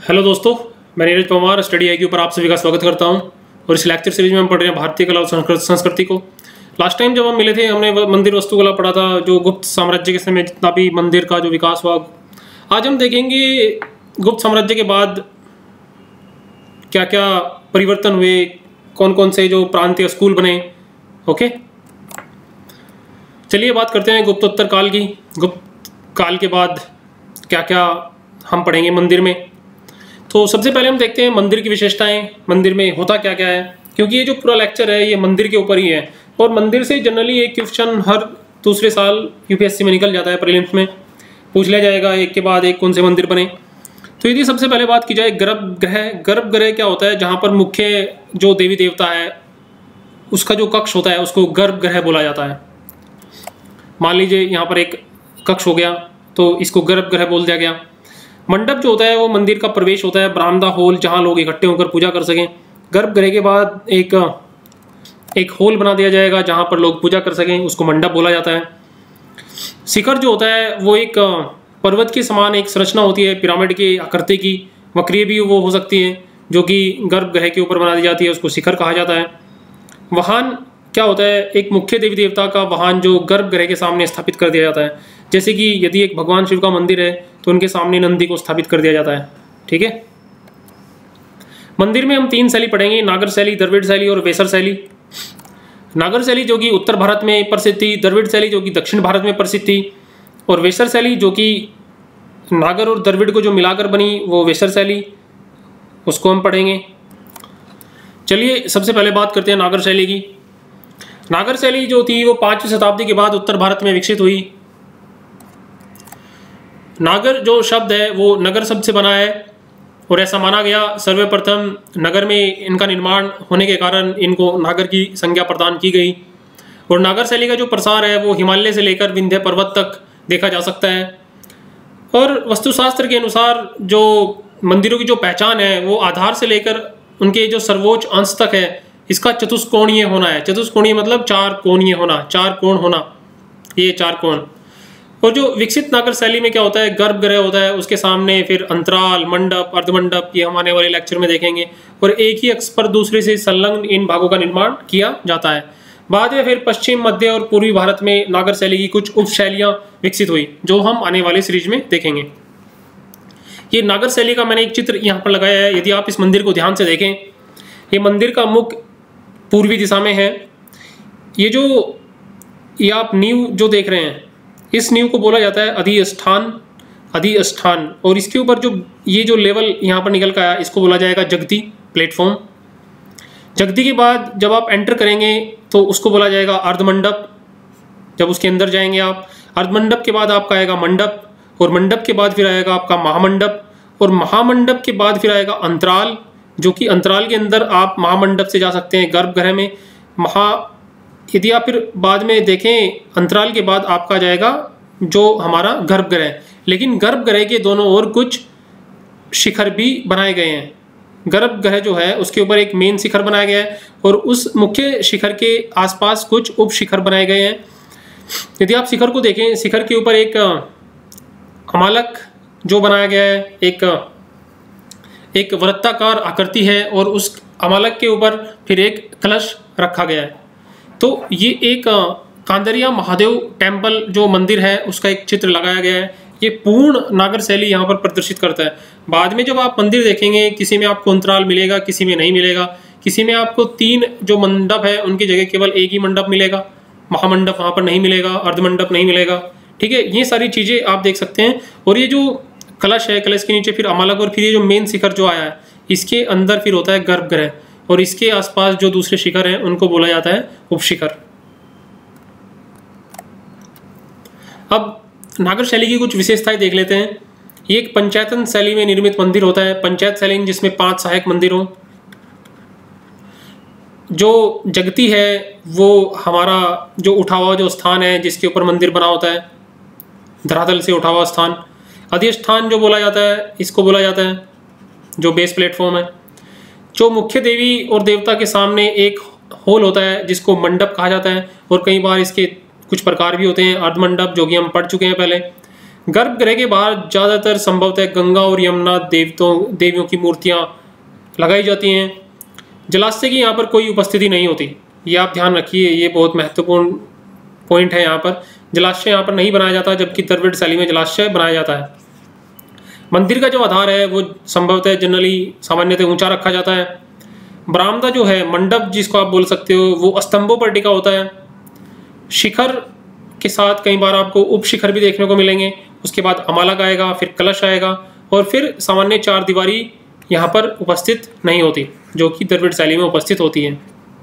Hello दोस्तों, मैं Neeraj Pawar StudyIQ पर आप सभी का स्वागत करता हूं। और इस लेक्चर सीरीज में हम पढ़ रहे हैं भारतीय कला और संस्कृति को। लास्ट टाइम जब हम मिले थे हमने मंदिर वास्तुकला पढ़ा था, जो गुप्त साम्राज्य के समय जितना भी मंदिर का जो विकास हुआ। आज हम देखेंगे गुप्त साम्राज्य के बाद क्या क्या परिवर्तन हुए, कौन कौन से जो प्रांतीय स्कूल बने। ओके, चलिए बात करते हैं गुप्तोत्तर काल की। गुप्त काल के बाद क्या क्या हम पढ़ेंगे मंदिर में। तो सबसे पहले हम देखते हैं मंदिर की विशेषताएं, मंदिर में होता क्या क्या है, क्योंकि ये जो पूरा लेक्चर है ये मंदिर के ऊपर ही है। और मंदिर से जनरली एक क्वेश्चन हर दूसरे साल UPSC में निकल जाता है, प्रीलिम्स में पूछ लिया जाएगा एक के बाद एक कौन से मंदिर बने। तो यदि सबसे पहले बात की जाए गर्भगृह। गर्भगृह क्या होता है? जहाँ पर मुख्य जो देवी देवता है उसका जो कक्ष होता है उसको गर्भगृह बोला जाता है। मान लीजिए यहाँ पर एक कक्ष हो गया तो इसको गर्भगृह बोल दिया गया। मंडप जो होता है वो मंदिर का प्रवेश होता है, बरामदा हॉल जहाँ लोग इकट्ठे होकर पूजा कर सकें। गर्भगृह के बाद एक हॉल बना दिया जाएगा जहाँ पर लोग पूजा कर सकें, उसको मंडप बोला जाता है। शिखर जो होता है वो एक पर्वत के समान एक संरचना होती है, पिरामिड की आकृति की, वक्रीय भी वो हो सकती है, जो कि गर्भगृह के ऊपर बना दी जाती है, उसको शिखर कहा जाता है। वाहन क्या होता है? एक मुख्य देवी देवता का वाहन जो गर्भगृह के सामने स्थापित कर दिया जाता है। जैसे कि यदि एक भगवान शिव का मंदिर है तो उनके सामने नंदी को स्थापित कर दिया जाता है। ठीक है, मंदिर में हम 3 शैली पढ़ेंगे, नागर शैली, द्रविड़ शैली और वेसर शैली। नागर शैली जो कि उत्तर भारत में प्रसिद्ध थी, द्रविड़ शैली जो कि दक्षिण भारत में प्रसिद्ध थी, और वेसर शैली जो कि नागर और द्रविड़ को जो मिलाकर बनी वो वेसर शैली, उसको हम पढ़ेंगे। चलिए सबसे पहले बात करते हैं नागर शैली की। नागर शैली जो थी वो 5वीं शताब्दी के बाद उत्तर भारत में विकसित हुई। नागर जो शब्द है वो नगर शब्द से बना है और ऐसा माना गया। सर्वप्रथम नगर में इनका निर्माण होने के कारण इनको नागर की संज्ञा प्रदान की गई। और नागर शैली का जो प्रसार है वो हिमालय से लेकर विंध्य पर्वत तक देखा जा सकता है। और वास्तुशास्त्र के अनुसार जो मंदिरों की जो पहचान है वो आधार से लेकर उनके जो सर्वोच्च अंश तक है, इसका चतुष्कोणीय होना है। चतुष्कोणीय मतलब 4 कोणीय होना, 4 कोण होना, ये 4 कोण। और जो विकसित नागर शैली में क्या होता है? गर्भगृह होता है, उसके सामने फिर अंतराल, मंडप, अर्धमंडप, ये हम आने वाले लेक्चर में देखेंगे। और एक ही अक्ष पर दूसरे से संलग्न इन भागों का निर्माण किया जाता है। बाद में फिर पश्चिम, मध्य और पूर्वी भारत में नागर शैली की कुछ उपशैलियां विकसित हुई, जो हम आने वाले सीरीज में देखेंगे। ये नागर शैली का मैंने एक चित्र यहाँ पर लगाया है। यदि आप इस मंदिर को ध्यान से देखें, ये मंदिर का मुख पूर्वी दिशा में है। ये आप नींव जो देख रहे हैं, इस नींव को बोला जाता है अधिष्ठान। और इसके ऊपर ये जो लेवल यहाँ पर निकल कर आया, इसको बोला जाएगा जगती, प्लेटफॉर्म। जगती के बाद जब आप एंटर करेंगे तो उसको बोला जाएगा अर्धमंडप। जब उसके अंदर जाएंगे आप, अर्धमंडप के बाद आपका आएगा मंडप, और मंडप के बाद फिर आएगा आपका महामंडप, और महामंडप के बाद फिर आएगा अंतराल, जो कि अंतराल के अंदर आप महामंडप से जा सकते हैं गर्भगृह में। यदि आप फिर बाद में देखें, अंतराल के बाद आपका जाएगा जो हमारा गर्भगृह। लेकिन गर्भगृह के दोनों ओर कुछ शिखर भी बनाए गए हैं। गर्भगृह जो है उसके ऊपर एक मेन शिखर बनाया गया है और उस मुख्य शिखर के आसपास कुछ उप शिखर बनाए गए हैं। यदि आप शिखर को देखें, शिखर के ऊपर एक अमालक जो बनाया गया है, एक वृत्ताकार आकृति है, और उस अमालक के ऊपर फिर एक कलश रखा गया है। तो ये एक कांदरिया महादेव टेम्पल जो मंदिर है उसका एक चित्र लगाया गया है। ये पूर्ण नागर शैली यहाँ पर प्रदर्शित करता है। बाद में जब आप मंदिर देखेंगे, किसी में आपको अंतराल मिलेगा, किसी में नहीं मिलेगा। किसी में आपको 3 जो मंडप है उनकी जगह केवल एक ही मंडप मिलेगा, महामंडप वहाँ पर नहीं मिलेगा, अर्धमंडप नहीं मिलेगा। ठीक है, ये सारी चीज़ें आप देख सकते हैं। और ये जो कलश है, कलश के नीचे फिर अमालक, और फिर ये जो मेन शिखर जो आया है इसके अंदर फिर होता है गर्भगृह, और इसके आसपास जो दूसरे शिखर हैं उनको बोला जाता है उपशिखर। अब नागर शैली की कुछ विशेषताएं देख लेते हैं। ये एक पंचायतन शैली में निर्मित मंदिर होता है। पंचायत शैली जिसमें 5 सहायक मंदिर हों। जो जगती है वो हमारा जो उठा हुआ जो स्थान है जिसके ऊपर मंदिर बना होता है, धरातल से उठा हुआ स्थान। अधिष्ठान जो बोला जाता है, इसको बोला जाता है जो बेस प्लेटफॉर्म है। जो मुख्य देवी और देवता के सामने एक हॉल होता है जिसको मंडप कहा जाता है, और कई बार इसके कुछ प्रकार भी होते हैं। अर्धमंडप जो कि हम पढ़ चुके हैं पहले। गर्भगृह के बाहर ज़्यादातर संभवतः गंगा और यमुना देवियों की मूर्तियाँ लगाई जाती हैं। जलाशय की यहाँ पर कोई उपस्थिति नहीं होती, ये आप ध्यान रखिए, ये बहुत महत्वपूर्ण पॉइंट है। यहाँ पर जलाशय यहाँ पर नहीं बनाया जाता, जबकि द्रविड़ शैली में जलाशय बनाया जाता है। मंदिर का जो आधार है वो संभवतः जनरली सामान्यतः ऊंचा रखा जाता है। बरामदा जो है, मंडप जिसको आप बोल सकते हो, वो स्तंभों पर टिका होता है। शिखर के साथ कई बार आपको उपशिखर भी देखने को मिलेंगे। उसके बाद अमालक आएगा, फिर कलश आएगा और फिर सामान्य चार दीवारी यहाँ पर उपस्थित नहीं होती, जो कि द्रविड़ शैली में उपस्थित होती है।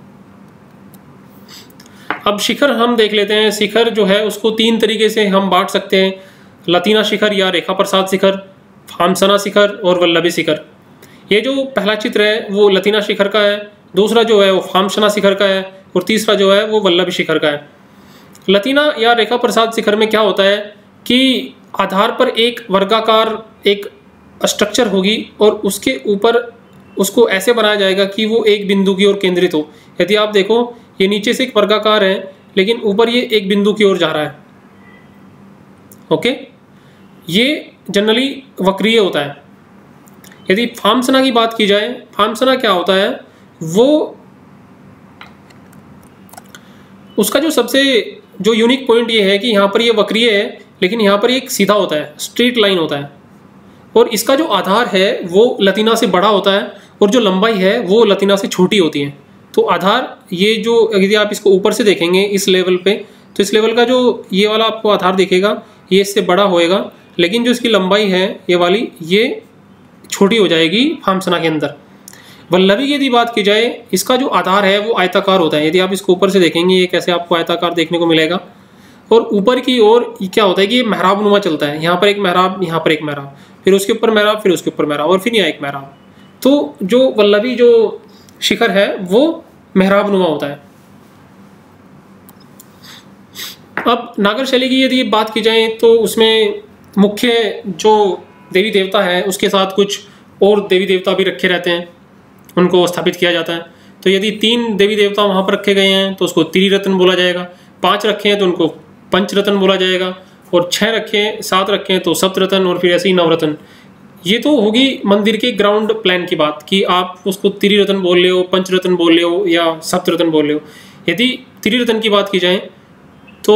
अब शिखर हम देख लेते हैं। शिखर जो है उसको तीन तरीके से हम बांट सकते हैं, लतीना शिखर या रेखा प्रसाद शिखर, फामसना शिखर और वल्लभी शिखर। ये जो पहला चित्र है वो लतीना शिखर का है, दूसरा जो है वो फामसना शिखर का है और तीसरा जो है वो वल्लभी शिखर का है। लतीना या रेखा प्रसाद शिखर में क्या होता है कि आधार पर एक वर्गाकार एक स्ट्रक्चर होगी और उसके ऊपर उसको ऐसे बनाया जाएगा कि वो एक बिंदु की ओर केंद्रित हो। यदि आप देखो, ये नीचे से एक वर्गाकार है लेकिन ऊपर ये एक बिंदु की ओर जा रहा है। ओके, ये जनरली वक्रीय होता है। यदि फामसना की बात की जाए, फामसना क्या होता है, वो उसका जो सबसे जो यूनिक पॉइंट ये है कि यहाँ पर ये वक्रीय है लेकिन यहाँ पर एक सीधा होता है, स्ट्रेट लाइन होता है। और इसका जो आधार है वो लतीना से बड़ा होता है और जो लंबाई है वो लतीना से छोटी होती है। तो आधार ये जो, यदि आप इसको ऊपर से देखेंगे इस लेवल पे, तो इस लेवल का जो ये वाला आपको आधार दिखेगा ये इससे बड़ा होएगा, लेकिन जो इसकी लंबाई है ये वाली, ये छोटी हो जाएगी फामसना के अंदर। वल्लभी की यदि बात की जाए, इसका जो आधार है वो आयताकार होता है। यदि आप इसको ऊपर से देखेंगे ये कैसे आपको आयताकार देखने को मिलेगा। और ऊपर की ओर क्या होता है कि ये मेहराब नुमा चलता है, यहाँ पर एक मेहराब, यहाँ पर एक मेहराब, फिर उसके ऊपर मेहराब, फिर उसके ऊपर मेहराब और फिर यहाँ एक मेहराब। तो जो वल्लभी जो शिखर है वो मेहराब नुमा होता है। अब नागर शैली की यदि बात की जाए तो उसमें मुख्य जो देवी देवता है उसके साथ कुछ और देवी देवता भी रखे रहते हैं, उनको स्थापित किया जाता है। तो यदि 3 देवी देवता वहाँ पर रखे गए हैं तो उसको त्रिरत्न बोला जाएगा, 5 रखे हैं तो उनको पंचरत्न बोला जाएगा, और 6 रखे 7 रखे हैं तो सप्तरत्न और फिर ऐसे ही नवरत्न। ये तो होगी मंदिर के ग्राउंड प्लान की बात कि आप उसको त्रिरत्न बोल रहे हो, पंचरत्न बोल रहे हो या सप्तरत्न बोल रहे हो। यदि त्रिरत्न की बात की जाए तो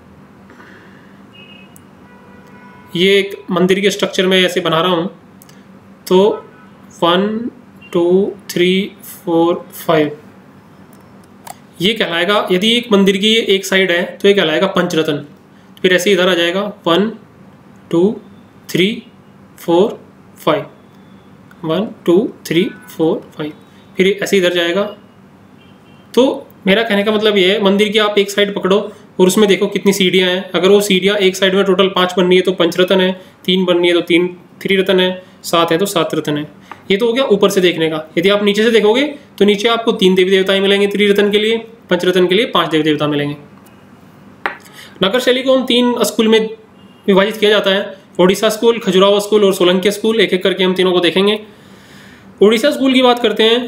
ये एक मंदिर के स्ट्रक्चर में ऐसे बना रहा हूँ, तो 1 2 3 4 5 ये कहलाएगा। यदि एक मंदिर की एक साइड है तो ये कहलाएगा पंचरत्न। फिर ऐसे इधर आ जाएगा 1 2 3 4 5, 1 2 3 4 5, फिर ऐसे इधर जाएगा। तो मेरा कहने का मतलब ये है, मंदिर की आप एक साइड पकड़ो और उसमें देखो कितनी सीढ़ियाँ हैं। अगर वो सीढ़ियाँ एक साइड में टोटल 5 बन रही है तो पंचरत्न है, 3 बन रही है तो 3 त्रिरत्न है, 7 है तो 7 रत्न है। ये तो हो गया ऊपर से देखने का। यदि आप नीचे से देखोगे तो नीचे आपको 3 देवी देवताएं मिलेंगे त्रिरत्न के लिए, पंचरत्न के लिए 5 देवी देवता मिलेंगे। नगर शैली को हम 3 स्कूल में विभाजित किया जाता है, ओडिशा स्कूल, खजुराहो स्कूल और सोलंकी स्कूल। एक एक करके हम तीनों को देखेंगे। ओडिशा स्कूल की बात करते हैं।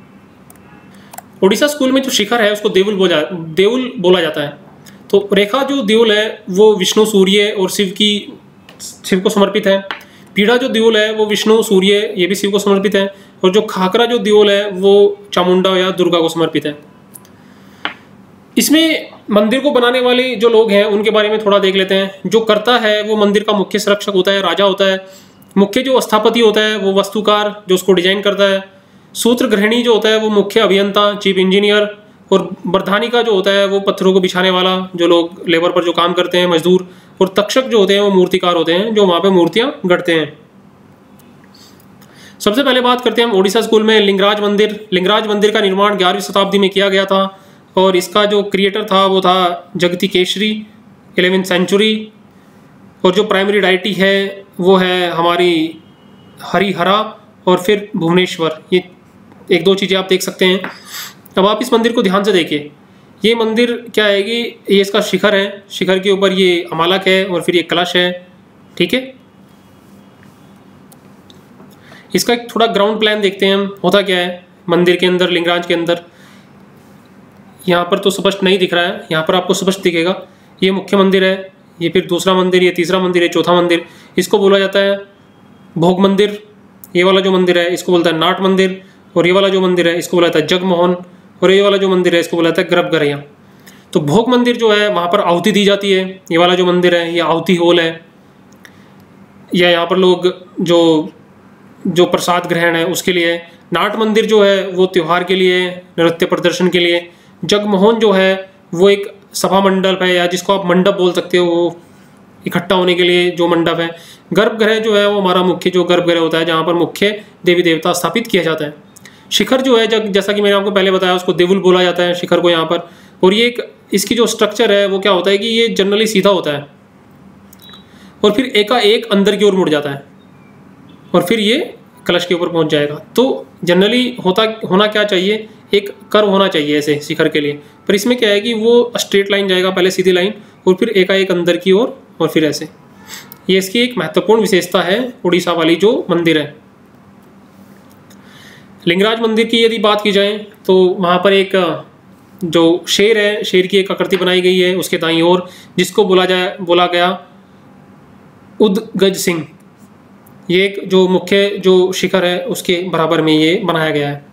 ओडिशा स्कूल में जो शिखर है उसको देउल बोला जाता है। तो रेखा जो देउल है वो विष्णु, सूर्य और शिव को समर्पित है। पीढ़ा जो देउल है वो विष्णु, सूर्य, ये भी शिव को समर्पित है। और जो खाकरा जो देउल है वो चामुंडा या दुर्गा को समर्पित है। इसमें मंदिर को बनाने वाले जो लोग हैं उनके बारे में थोड़ा देख लेते हैं। जो करता है वो मंदिर का मुख्य संरक्षक होता है, राजा होता है। मुख्य जो स्थापति होता है वो वास्तुकार जो उसको डिजाइन करता है। सूत्रग्रहणी जो होता है वो मुख्य अभियंता, चीफ इंजीनियर। और बरधानी का जो होता है वो पत्थरों को बिछाने वाला, जो लोग लेबर पर जो काम करते हैं, मजदूर। और तक्षक जो होते हैं वो मूर्तिकार होते हैं, जो वहाँ पे मूर्तियाँ गढ़ते हैं। सबसे पहले बात करते हैं हम ओडिशा स्कूल में लिंगराज मंदिर। लिंगराज मंदिर का निर्माण 11वीं शताब्दी में किया गया था और इसका जो क्रिएटर था वो था जगती केसरी, 11वीं सेंचुरी। और जो प्राइमरी डाइटी है वो है हमारी हरिहरा और फिर भुवनेश्वर। ये 1-2 चीज़ें आप देख सकते हैं। अब आप इस मंदिर को ध्यान से देखिए। ये मंदिर क्या है कि ये इसका शिखर है, शिखर के ऊपर ये अमालक है और फिर ये कलश है, ठीक है। इसका एक थोड़ा ग्राउंड प्लान देखते हैं हम, होता क्या है मंदिर के अंदर, लिंगराज के अंदर। यहाँ पर तो स्पष्ट नहीं दिख रहा है, यहाँ पर आपको स्पष्ट दिखेगा। ये मुख्य मंदिर है, ये फिर दूसरा मंदिर, ये तीसरा मंदिर, ये चौथा मंदिर, इसको बोला जाता है भोग मंदिर। ये वाला जो मंदिर है इसको बोलता है नाट मंदिर, और ये वाला जो मंदिर है इसको बोला जाता है जगमोहन, और ये वाला जो मंदिर है इसको बोला जाता है गर्भगृह। तो भोग मंदिर जो है वहाँ पर आहुति दी जाती है। ये वाला जो मंदिर है ये आहुति हॉल है, या यहाँ पर लोग जो प्रसाद ग्रहण है उसके लिए। नाट मंदिर जो है वो त्यौहार के लिए, नृत्य प्रदर्शन के लिए। जगमोहन जो है वो एक सभा मंडप है, या जिसको आप मंडप बोल सकते हो, वो इकट्ठा होने के लिए जो मंडप है। गर्भगृह जो है वो हमारा मुख्य जो गर्भगृह होता है, जहाँ पर मुख्य देवी देवता स्थापित किया जाता है। शिखर जो है जैसा कि मैंने आपको पहले बताया, उसको देवुल बोला जाता है शिखर को यहाँ पर। और ये एक इसकी जो स्ट्रक्चर है वो क्या होता है कि ये जनरली सीधा होता है और फिर एकाएक अंदर की ओर मुड़ जाता है और फिर ये कलश के ऊपर पहुंच जाएगा। तो जनरली होना क्या चाहिए, एक कर्व होना चाहिए ऐसे शिखर के लिए, पर इसमें क्या है कि वो स्ट्रेट लाइन जाएगा, पहले सीधी लाइन और फिर एकाएक अंदर की ओर और फिर ऐसे। ये इसकी एक महत्वपूर्ण विशेषता है उड़ीसा वाली जो मंदिर है। लिंगराज मंदिर की यदि बात की जाए तो वहाँ पर एक जो शेर है, शेर की एक आकृति बनाई गई है उसके दाईं ओर, जिसको बोला गया उदगज सिंह। ये एक जो मुख्य जो शिखर है उसके बराबर में ये बनाया गया है।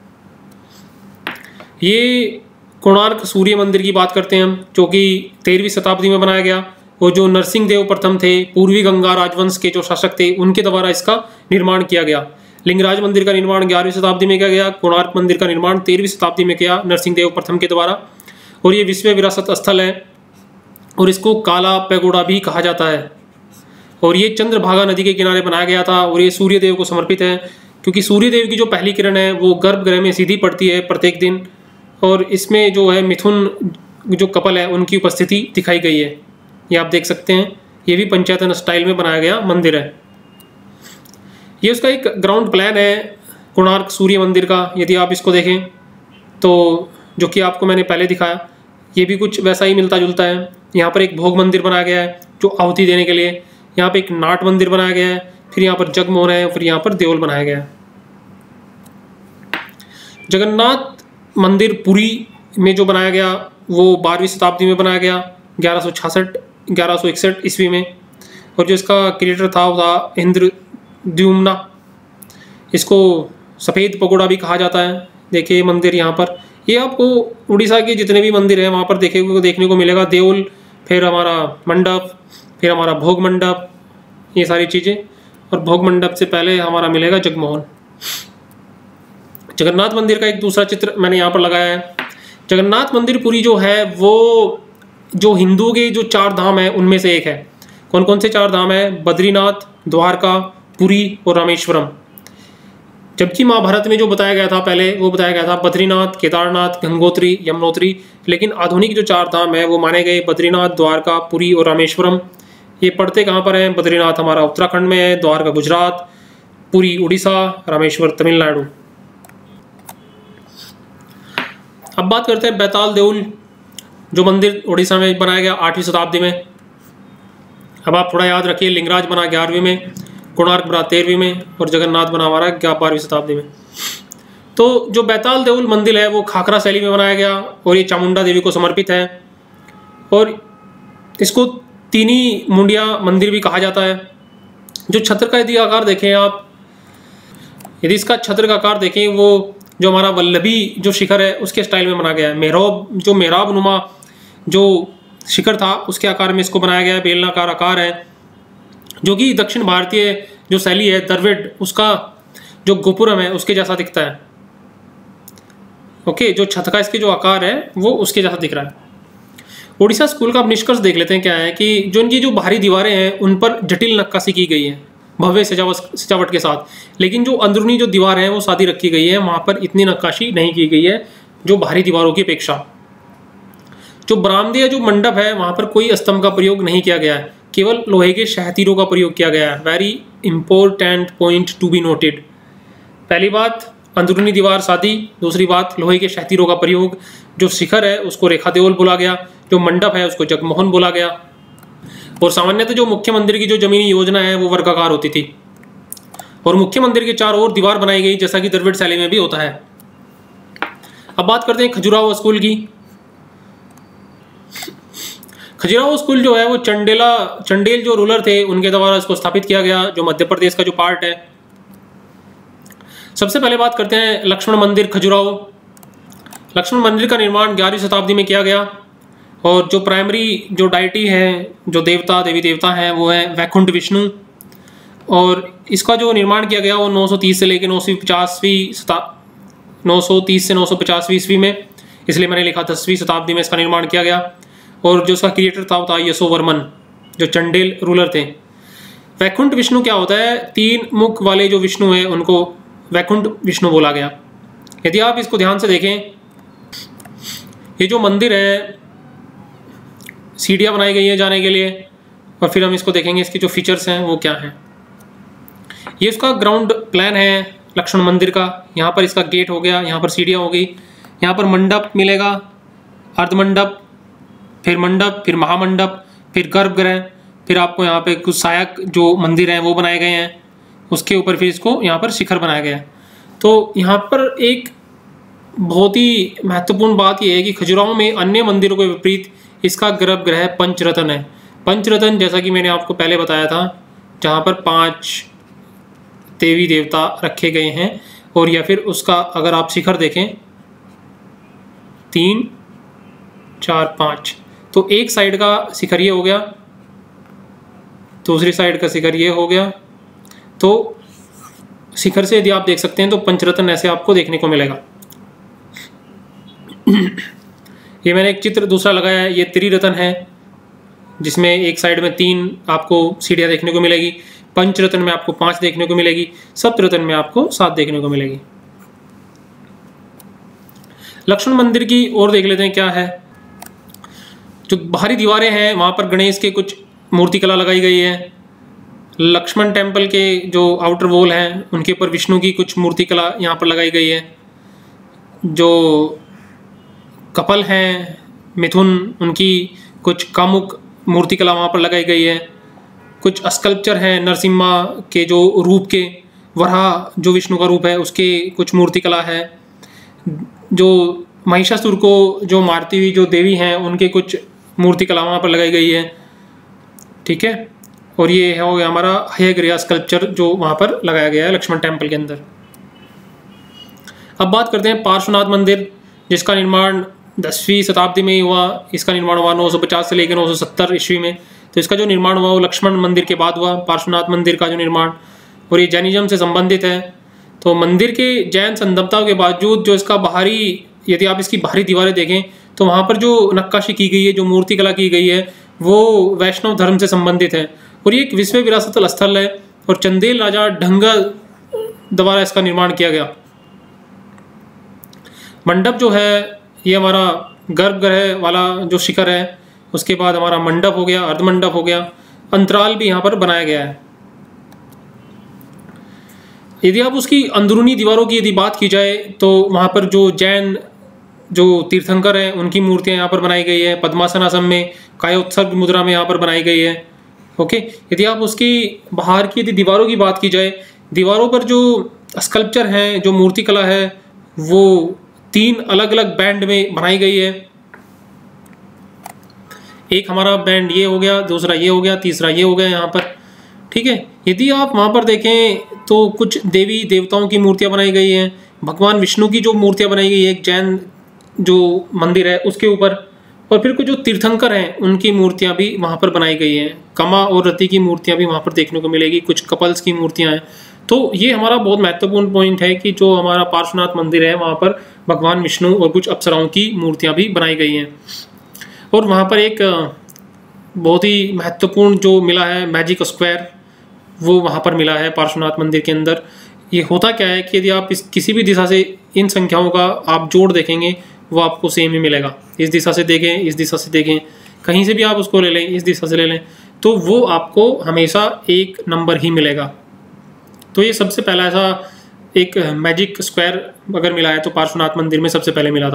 ये कोणार्क सूर्य मंदिर की बात करते हैं हम, जो कि 13वीं शताब्दी में बनाया गया, और जो नरसिंह देव प्रथम थे, पूर्वी गंगा राजवंश के जो शासक थे, उनके द्वारा इसका निर्माण किया गया। लिंगराज मंदिर का निर्माण 11वीं शताब्दी में किया गया, कोणार्क मंदिर का निर्माण 13वीं शताब्दी में किया नरसिंह देव प्रथम के द्वारा, और ये विश्व विरासत स्थल है और इसको काला पैगोडा भी कहा जाता है। और ये चंद्रभागा नदी के किनारे बनाया गया था और ये सूर्य देव को समर्पित है, क्योंकि सूर्य देव की जो पहली किरण है वो गर्भगृह में सीधी पड़ती है प्रत्येक दिन, और इसमें जो है मिथुन जो कपल है उनकी उपस्थिति दिखाई गई है। ये आप देख सकते हैं, ये भी पंचायतन स्टाइल में बनाया गया मंदिर है। ये उसका एक ग्राउंड प्लान है कोणार्क सूर्य मंदिर का। यदि आप इसको देखें तो जो कि आपको मैंने पहले दिखाया, ये भी कुछ वैसा ही मिलता जुलता है। यहाँ पर एक भोग मंदिर बनाया गया है जो आहुति देने के लिए, यहाँ पे एक नाट मंदिर बनाया गया है, फिर यहाँ पर जगमोहन है, फिर यहाँ पर देवल बनाया गया है। जगन्नाथ मंदिर पुरी में जो बनाया गया वो 12वीं शताब्दी में बनाया गया, 1161 ईस्वी में, और जो इसका क्रिएटर था वो था इंद्रद्युम्ना। इसको सफ़ेद पगोड़ा भी कहा जाता है। देखिए मंदिर यहाँ पर, ये आपको उड़ीसा के जितने भी मंदिर हैं वहाँ पर देखने को मिलेगा। देवल, फिर हमारा मंडप, फिर हमारा भोग मंडप, ये सारी चीज़ें, और भोग मंडप से पहले हमारा मिलेगा जगमोहन। जगन्नाथ मंदिर का एक दूसरा चित्र मैंने यहाँ पर लगाया है। जगन्नाथ मंदिर पुरी जो है वो जो हिंदुओं के जो 4 धाम है उनमें से एक है। कौन कौन से 4 धाम है? बद्रीनाथ, द्वारका, पुरी और रामेश्वरम। जबकि महाभारत में जो बताया गया था पहले, वो बताया गया था बद्रीनाथ, केदारनाथ, गंगोत्री, यमुनोत्री, लेकिन आधुनिक जो 4 धाम है वो माने गए बद्रीनाथ, द्वारका, पुरी और रामेश्वरम। ये पड़ते कहाँ पर हैं? बद्रीनाथ हमारा उत्तराखंड में है, द्वारका गुजरात, पुरी उड़ीसा, रामेश्वर तमिलनाडु। अब बात करते हैं बैताल देउल, जो मंदिर उड़ीसा में बनाया गया 8वीं शताब्दी में। अब आप थोड़ा याद रखिए, लिंगराज बना 11वीं में, कोणार्क बना 13वीं में, और जगन्नाथ बना हमारा 12वीं शताब्दी में। तो जो बैताल देउल मंदिर है वो खाकरा शैली में बनाया गया और ये चामुंडा देवी को समर्पित है, और इसको तीनी मुंडिया मंदिर भी कहा जाता है। जो छत्र का यदि आकार देखें आप, यदि इसका छत्र का आकार देखें, वो जो हमारा वल्लभी जो शिखर है उसके स्टाइल में बनाया गया है। मेहराब नुमा जो शिखर था उसके आकार में इसको बनाया गया है, बेलनाकार आकार है, जो कि दक्षिण भारतीय जो शैली है द्रविड़, उसका जो गोपुरम है उसके जैसा दिखता है। ओके, जो छत का इसके जो आकार है वो उसके जैसा दिख रहा है। उड़ीसा स्कूल का अब निष्कर्ष देख लेते हैं क्या है कि जो इनकी जो बाहरी दीवारें हैं उन पर जटिल नक्काशी की गई है भव्य सजावट के साथ, लेकिन जो अंदरूनी जो दीवार है वो सादी रखी गई है, वहाँ पर इतनी नक्काशी नहीं की गई है जो बाहरी दीवारों की अपेक्षा। जो बरामदे या जो मंडप है वहाँ पर कोई स्तंभ का प्रयोग नहीं किया गया है, केवल लोहे के शहतीरों का प्रयोग किया गया है। Very important point to be noted. पहली बात अंदरूनी दीवार सादी, दूसरी बात लोहे के शहतीरों का प्रयोग। जो शिखर है उसको रेखा देवल बोला गया, जो मंडप है उसको जगमोहन बोला गया, और सामान्यतः जो मुख्य मंदिर की जो जमीनी योजना है वो वर्गाकार होती थी, और मुख्य मंदिर के चारों ओर दीवार बनाई गई जैसा कि द्रविड़ शैली में भी होता है। अब बात करते हैं खजुराहो स्कूल की। खजुराहो स्कूल जो है वो चंडेल जो रूलर थे उनके द्वारा इसको स्थापित किया गया, जो मध्य प्रदेश का जो पार्ट है। सबसे पहले बात करते हैं लक्ष्मण मंदिर खजुराहो। लक्ष्मण मंदिर का निर्माण 11वीं शताब्दी में किया गया और जो प्राइमरी जो डायटी है, जो देवी देवता हैं वो है वैकुंठ विष्णु, और इसका जो निर्माण किया गया वो 930 से लेकर 950 ईस्वी में, इसलिए मैंने लिखा 10वीं शताब्दी में इसका निर्माण किया गया। और जो इसका क्रिएटर था वो था यशोवर्मन, जो चंडेल रूलर थे। वैकुंठ विष्णु क्या होता है? 3 मुख वाले जो विष्णु हैं उनको वैकुंठ विष्णु बोला गया। यदि आप इसको ध्यान से देखें, ये जो मंदिर है सीढ़ियाँ बनाई गई हैं जाने के लिए, और फिर हम इसको देखेंगे इसकी जो फीचर्स हैं वो क्या हैं। ये इसका ग्राउंड प्लान है लक्ष्मण मंदिर का। यहाँ पर इसका गेट हो गया, यहाँ पर सीढ़ियाँ हो गई, यहाँ पर मंडप मिलेगा, अर्धमंडप, फिर मंडप, फिर महामंडप, फिर गर्भगृह, फिर आपको यहाँ पे कुछ सहायक जो मंदिर हैं वो बनाए गए हैं, उसके ऊपर फिर इसको यहाँ पर शिखर बनाया गया है। तो यहाँ पर एक बहुत ही महत्वपूर्ण बात यह है कि खजुराहो में अन्य मंदिरों के विपरीत इसका गर्भगृह पंचरत्न है। पंचरत्न जैसा कि मैंने आपको पहले बताया था, जहाँ पर 5 देवी देवता रखे गए हैं, और या फिर उसका अगर आप शिखर देखें 3, 4, 5, तो एक साइड का शिखर ये हो गया, दूसरी साइड का शिखर ये हो गया। तो शिखर से यदि आप देख सकते हैं तो पंचरत्न ऐसे आपको देखने को मिलेगा। ये मैंने एक चित्र दूसरा लगाया है, ये त्रिरत्न है, जिसमें एक साइड में 3 आपको सीढ़ियाँ देखने को मिलेगी, पंचरत्न में आपको 5 देखने को मिलेगी, सप्तरत्न में आपको 7 देखने को मिलेगी। लक्ष्मण मंदिर की ओर देख लेते हैं क्या है। जो बाहरी दीवारें हैं वहाँ पर गणेश के कुछ मूर्तिकला लगाई गई है। लक्ष्मण टेम्पल के जो आउटर वॉल हैं उनके ऊपर विष्णु की कुछ मूर्तिकला यहाँ पर लगाई गई है। जो कपल हैं मिथुन, उनकी कुछ कामुक मूर्तिकला वहाँ पर लगाई गई है। कुछ स्कल्पचर हैं नरसिम्हा के जो रूप के, वराह जो विष्णु का रूप है उसके कुछ मूर्तिकला है। जो महिषासुर को जो मारती हुई जो देवी हैं उनके कुछ मूर्तिकला वहाँ पर लगाई गई है, ठीक है। और ये हो गया हमारा हयग्रीवा स्कल्पचर जो वहाँ पर लगाया गया है लक्ष्मण टेम्पल के अंदर। अब बात करते हैं पार्श्वनाथ मंदिर, जिसका निर्माण 10वीं शताब्दी में हुआ। इसका निर्माण हुआ 950 से लेकर 970 ईस्वी में। तो इसका जो निर्माण हुआ वो लक्ष्मण मंदिर के बाद हुआ, पार्श्वनाथ मंदिर का जो निर्माण, और ये जैनिज्म से संबंधित है। तो मंदिर के जैन संबद्धता के बावजूद जो इसका बाहरी, यदि आप इसकी बाहरी दीवारें देखें तो वहाँ पर जो नक्काशी की गई है, जो मूर्तिकला की गई है, वो वैष्णव धर्म से संबंधित है, और ये एक विश्व विरासत स्थल है। और चंदेल राजा ढंगा द्वारा इसका निर्माण किया गया। मंडप जो है ये हमारा गर्भगृह वाला जो शिखर है, उसके बाद हमारा मंडप हो गया, अर्धमंडप हो गया, अंतराल भी यहाँ पर बनाया गया है। यदि आप उसकी अंदरूनी दीवारों की यदि बात की जाए तो वहाँ पर जो जैन जो तीर्थंकर हैं उनकी मूर्तियाँ यहाँ पर बनाई गई है। पद्मासन आसन में कायोत्सर्ग मुद्रा में यहाँ पर बनाई गई है, ओके। यदि आप उसकी बाहर की यदि दीवारों की बात की जाए, दीवारों पर जो स्कल्पचर हैं, जो मूर्तिकला है, वो 3 अलग अलग बैंड में बनाई गई है। एक हमारा बैंड ये हो गया, दूसरा ये हो गया, तीसरा ये हो गया यहाँ पर, ठीक है। यदि आप वहाँ पर देखें तो कुछ देवी देवताओं की मूर्तियाँ बनाई गई हैं। भगवान विष्णु की जो मूर्तियाँ बनाई गई है एक जैन जो मंदिर है उसके ऊपर, और फिर कुछ जो तीर्थंकर हैं उनकी मूर्तियाँ भी वहाँ पर बनाई गई हैं। कमा और रति की मूर्तियाँ भी वहाँ पर देखने को मिलेगी, कुछ कपल्स की मूर्तियाँ हैं। तो ये हमारा बहुत महत्वपूर्ण पॉइंट है कि जो हमारा पार्श्वनाथ मंदिर है वहाँ पर भगवान विष्णु और कुछ अप्सराओं की मूर्तियाँ भी बनाई गई हैं। और वहाँ पर एक बहुत ही महत्वपूर्ण जो मिला है मैजिक स्क्वायर, वो वहाँ पर मिला है पार्श्वनाथ मंदिर के अंदर। ये होता क्या है कि यदि आप किसी भी दिशा से इन संख्याओं का आप जोड़ देखेंगे वो आपको सेम ही मिलेगा। इस दिशा से देखें, इस दिशा से देखें, कहीं से भी आप उसको ले लें, इस दिशा से ले लें, तो वो आपको हमेशा एक नंबर ही मिलेगा। तो ये सबसे पहला ऐसा एक मैजिक स्क्वायर अगर मिला है तो पार्श्वनाथ मंदिर में सबसे पहले मिला था।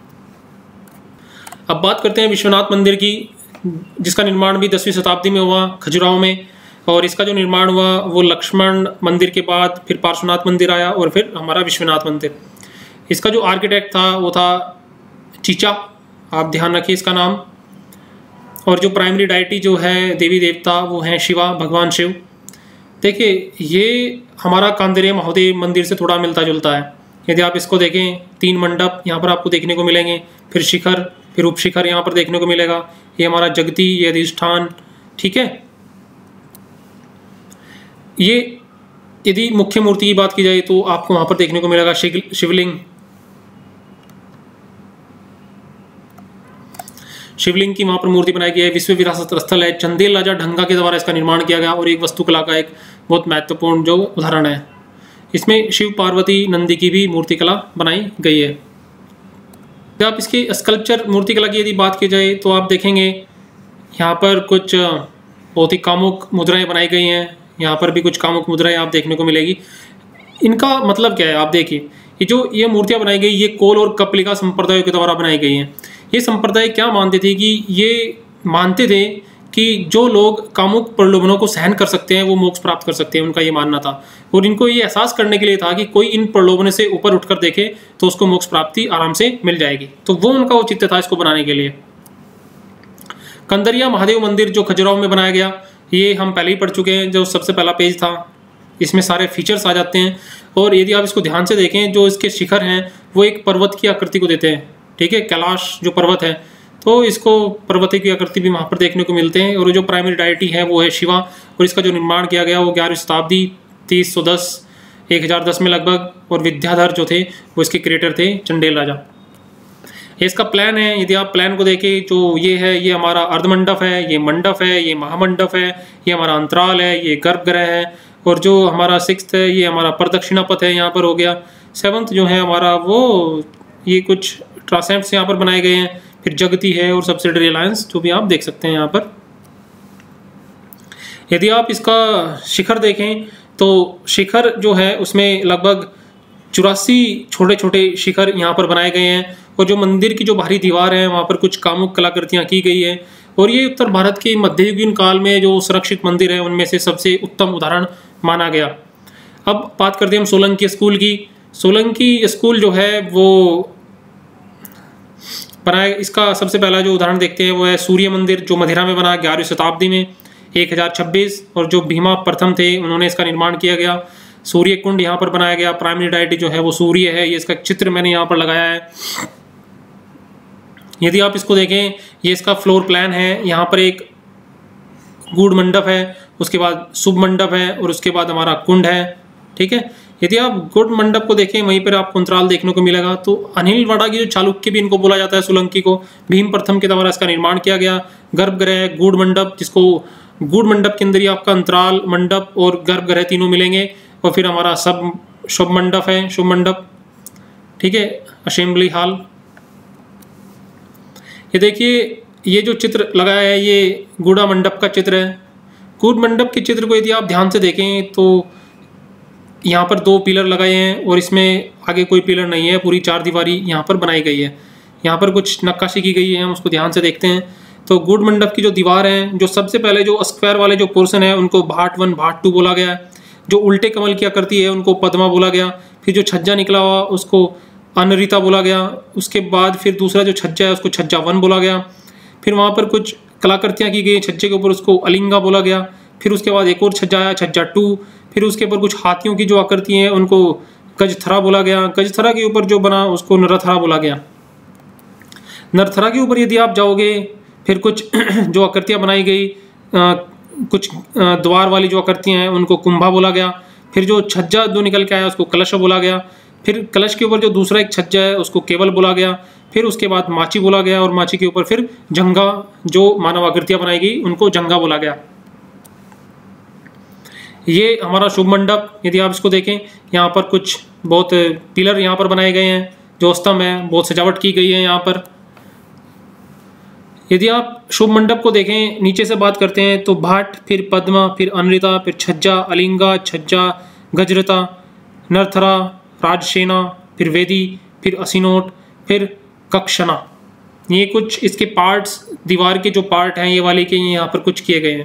अब बात करते हैं विश्वनाथ मंदिर की, जिसका निर्माण भी 10वीं शताब्दी में हुआ खजुराहो में। और इसका जो निर्माण हुआ वो लक्ष्मण मंदिर के बाद फिर पार्श्वनाथ मंदिर आया और फिर हमारा विश्वनाथ मंदिर। इसका जो आर्किटेक्ट था वो था चीचा, आप ध्यान रखिए इसका नाम। और जो प्राइमरी डायटी जो है देवी देवता वो हैं शिवा, भगवान शिव। देखिए ये हमारा कांदरेय महादेव मंदिर से थोड़ा मिलता जुलता है। यदि आप इसको देखें 3 मंडप यहाँ पर आपको देखने को मिलेंगे, फिर शिखर, फिर उपशिखर यहाँ पर देखने को मिलेगा। ये हमारा जगती, ये अधिष्ठान, ठीक है। ये यदि मुख्य मूर्ति की बात की जाए तो आपको वहाँ पर देखने को मिलेगा शिवलिंग। शिवलिंग की वहाँ पर मूर्ति बनाई गई है। विश्व विरासत स्थल है। चंदेल राजा ढंगा के द्वारा इसका निर्माण किया गया और एक वास्तुकला का एक बहुत महत्वपूर्ण जो उदाहरण है। इसमें शिव पार्वती नंदी की भी मूर्तिकला बनाई गई है। जब आप इसकी स्कल्पचर मूर्तिकला की यदि बात की जाए तो आप देखेंगे यहाँ पर कुछ बहुत ही कामुक मुद्राएं बनाई गई हैं। यहाँ पर भी कुछ कामुक मुद्राएं आप देखने को मिलेगी। इनका मतलब क्या है आप देखिए, ये मूर्तियाँ बनाई गई ये कोल और कपलिका संप्रदायों के द्वारा बनाई गई हैं। ये संप्रदाय क्या मानते थे कि ये मानते थे कि जो लोग कामुक प्रलोभनों को सहन कर सकते हैं वो मोक्ष प्राप्त कर सकते हैं, उनका ये मानना था। और इनको ये एहसास करने के लिए था कि कोई इन प्रलोभनों से ऊपर उठकर देखे तो उसको मोक्ष प्राप्ति आराम से मिल जाएगी। तो वो उनका औचित्य था इसको बनाने के लिए। कंदरिया महादेव मंदिर जो खजुराहो में बनाया गया, ये हम पहले ही पढ़ चुके हैं, जो सबसे पहला पेज था। इसमें सारे फीचर्स आ जाते हैं। और यदि आप इसको ध्यान से देखें, जो इसके शिखर हैं वो एक पर्वत की आकृति को देते हैं, ठीक है। कैलाश जो पर्वत है तो इसको पर्वत की आकृति भी वहाँ पर देखने को मिलते हैं। और जो प्राइमरी डायटी है वो है शिवा, और इसका जो निर्माण किया गया वो 11वीं शताब्दी 1010 में लगभग। और विद्याधर जो थे वो इसके क्रिएटर थे, चंदेल राजा। ये इसका प्लान है। यदि आप प्लान को देखें जो ये है, ये हमारा अर्धमंडप है, ये मंडप है, ये महामंडप है, ये हमारा अंतराल है, ये गर्भगृह है। और जो हमारा 6th है ये हमारा प्रदक्षिणा पथ है, यहाँ पर हो गया। 7th जो है हमारा वो ये कुछ ट्रांसेप्ट्स यहाँ पर बनाए गए हैं। फिर जगती है और सब्सिडरी अलायंस जो भी आप देख सकते हैं यहाँ पर। यदि आप इसका शिखर देखें तो शिखर जो है उसमें लगभग 84 छोटे छोटे शिखर यहाँ पर बनाए गए हैं। और जो मंदिर की जो बाहरी दीवार है वहाँ पर कुछ कामुक कलाकृतियाँ की गई है। और ये उत्तर भारत के मध्ययुगीन काल में जो सुरक्षित मंदिर है उनमें से सबसे उत्तम उदाहरण माना गया। अब बात करते हैं हम सोलंकी स्कूल की। सोलंकी स्कूल जो है वो बनाया, इसका सबसे पहला जो उदाहरण देखते हैं वो है सूर्य मंदिर जो मदिरा में बना 11वीं शताब्दी में 1026। और जो भीमा प्रथम थे उन्होंने इसका निर्माण किया गया। सूर्य कुंड यहाँ पर बनाया गया। प्राइमरी डायटी जो है वो सूर्य है, ये इसका चित्र मैंने यहाँ पर लगाया है। यदि आप इसको देखें, ये इसका फ्लोर प्लान है। यहाँ पर एक गूढ़ मंडप है, उसके बाद शुभ मंडप है और उसके बाद हमारा कुंड है, ठीक है। यदि आप गूढ़ मंडप को देखें वहीं पर आपको अंतराल देखने को मिलेगा। तो अनिलवाड़ा की जो चालुक्य भी इनको बोला जाता है सोलंकी को, भीम प्रथम के द्वारा इसका निर्माण किया गया। गर्भगृह, गूढ़ मंडप, जिसको गूढ़ मंडप के अंदर ही आपका अंतराल मंडप और गर्भगृह तीनों मिलेंगे। और फिर हमारा शुभ मंडप है, शुभ मंडप, ठीक है, असेंबली हॉल। ये देखिए ये जो चित्र लगाया है ये गूढ़ा मंडप का चित्र है। गूढ़ मंडप के चित्र को यदि आप ध्यान से देखें तो यहाँ पर 2 पिलर लगाए हैं और इसमें आगे कोई पिलर नहीं है, पूरी 4 दीवारी यहाँ पर बनाई गई है। यहाँ पर कुछ नक्काशी की गई है, हम उसको ध्यान से देखते हैं। तो गूढ़ मंडप की जो दीवार है, जो सबसे पहले जो स्क्वायर वाले जो पोर्शन है उनको भाट 1 भाट 2 बोला गया है। जो उल्टे कमल की आकृति है उनको पद्मा बोला गया। फिर जो छज्जा निकला हुआ उसको अनरिता बोला गया। उसके बाद फिर दूसरा जो छज्जा है उसको छज्जा 1 बोला गया। फिर वहाँ पर कुछ कलाकृतियाँ की गई छज्जे के ऊपर, उसको अलिंगा बोला गया। फिर उसके बाद एक और छज्जा आया, छज्जा 2। फिर उसके ऊपर कुछ हाथियों की जो आकृति हैं उनको गजथरा बोला गया। गजथरा के ऊपर जो बना उसको नरथरा बोला गया। नरथरा के ऊपर यदि आप जाओगे फिर कुछ जो आकृतियाँ बनाई गई, कुछ द्वार वाली जो आकृतियाँ हैं उनको कुंभा बोला गया। फिर जो छज्जा जो निकल के आया उसको कलश बोला गया। फिर कलश के ऊपर जो दूसरा एक छज्जा है उसको केवल बोला गया। फिर उसके बाद माची बोला गया और माची के ऊपर फिर जंगा, जो मानव आकृतियाँ बनाई गई उनको जंगा बोला गया। ये हमारा शुभ मंडप, यदि आप इसको देखें यहाँ पर कुछ बहुत पिलर यहाँ पर बनाए गए हैं, जो स्तंभ है, बहुत सजावट की गई है यहाँ पर। यदि आप शुभ मंडप को देखें, नीचे से बात करते हैं तो भाट, फिर पद्मा, फिर अनरिता, फिर छज्जा, अलिंगा, छज्जा, गजरता, नरथरा, राजसेना, फिर वेदी, फिर असिनोट, फिर कक्षना। ये कुछ इसके पार्ट्स, दीवार के जो पार्ट हैं ये वाले के यहाँ पर कुछ किए गए हैं।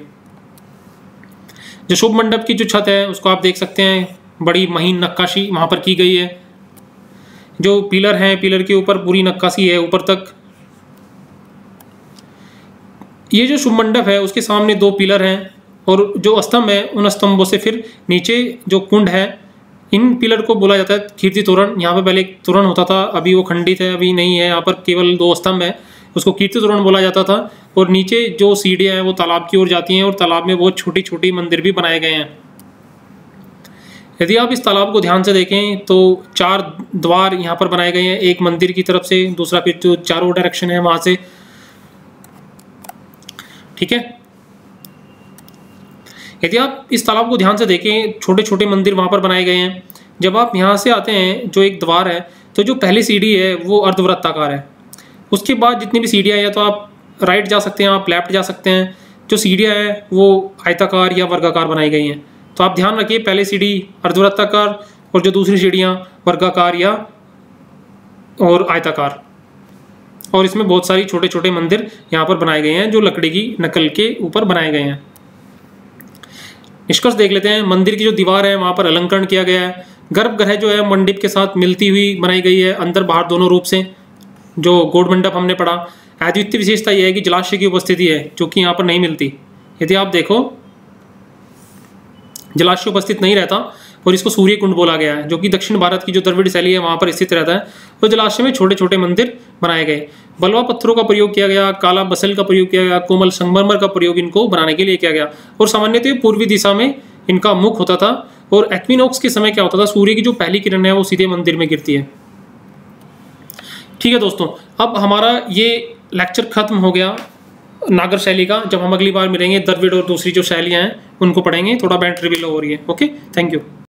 जो शुभ मंडप की जो छत है उसको आप देख सकते हैं, बड़ी महीन नक्काशी वहाँ पर की गई है। जो पिलर हैं, पिलर के ऊपर पूरी नक्काशी है ऊपर तक। ये जो शुभ मंडप है उसके सामने 2 पिलर हैं और जो स्तंभ है उन स्तंभों से फिर नीचे जो कुंड है, इन पिलर को बोला जाता है कीर्ति तोरण। यहाँ पे पहले एक तोरण होता था, अभी वो खंडित है, अभी नहीं है, यहाँ पर केवल 2 स्तंभ है, उसको कीर्ति तोरण बोला जाता था। और नीचे जो सीढ़ियाँ हैं वो तालाब की ओर जाती हैं और तालाब में बहुत छोटी छोटी मंदिर भी बनाए गए हैं। यदि आप इस तालाब को ध्यान से देखें तो 4 द्वार यहाँ पर बनाए गए हैं, एक मंदिर की तरफ से, दूसरा फिर जो चारों डायरेक्शन है वहाँ से, ठीक है। यदि आप इस तालाब को ध्यान से देखें, छोटे छोटे मंदिर वहाँ पर बनाए गए हैं। जब आप यहाँ से आते हैं, जो एक द्वार है, तो जो पहली सीढ़ी है वो अर्धवृत्ताकार है। उसके बाद जितनी भी सीढ़ियाँ हैं, तो आप राइट जा सकते हैं, आप लेफ्ट जा सकते हैं। जो सीढ़ियाँ हैं वो आयताकार या वर्गाकार बनाई गई हैं। तो आप ध्यान रखिए, पहले सीढ़ी अर्धवृत्ताकार और जो दूसरी सीढ़ियाँ वर्गाकार या और आयताकार। और इसमें बहुत सारी छोटे छोटे मंदिर यहाँ पर बनाए गए हैं जो लकड़ी की नकल के ऊपर बनाए गए हैं। निष्कर्ष देख लेते हैं। मंदिर की जो दीवार है वहाँ पर अलंकरण किया गया है। गर्भगृह जो है मंडप के साथ मिलती हुई बनाई गई है, अंदर बाहर दोनों रूप से। जो गोड मंडप हमने पढ़ा, अद्वितीय विशेषता यह है कि जलाशय की उपस्थिति है, जो कि यहाँ पर नहीं मिलती। यदि आप देखो, जलाशय उपस्थित नहीं रहता और इसको सूर्य कुंड बोला गया है, जो कि दक्षिण भारत की जो द्रविड़ शैली है वहाँ पर स्थित रहता है। तो जलाशय में छोटे छोटे मंदिर बनाए गए। बलुआ पत्थरों का प्रयोग किया गया, काला बसल का प्रयोग किया गया, कोमल संगमरमर का प्रयोग इनको बनाने के लिए किया गया। और सामान्यतः पूर्वी दिशा में इनका मुख होता था। और एक्विनॉक्स के समय क्या होता था, सूर्य की जो पहली किरण है वो सीधे मंदिर में गिरती है। ठीक है दोस्तों, अब हमारा ये लेक्चर खत्म हो गया नागर शैली का। जब हम अगली बार मिलेंगे, द्रविड़ और दूसरी जो शैलियाँ हैं उनको पढ़ेंगे। थोड़ा बैंड रिवील हो रही है। Okay, thank you.